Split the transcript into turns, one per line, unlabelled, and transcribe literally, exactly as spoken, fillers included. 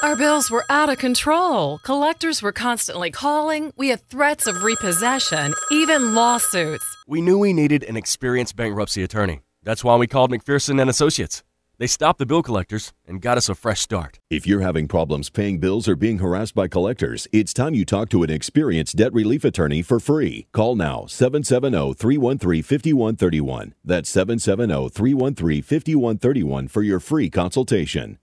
Our bills were out of control. Collectors were constantly calling. We had threats of repossession, even lawsuits.
We knew we needed an experienced bankruptcy attorney. That's why we called McPherson Associates. They stopped the bill collectors and got us a fresh start.
If you're having problems paying bills or being harassed by collectors, it's time you talk to an experienced debt relief attorney for free. Call now, seven seven zero, three one three, five one three one. That's seven seven zero, three one three, five one three one for your free consultation.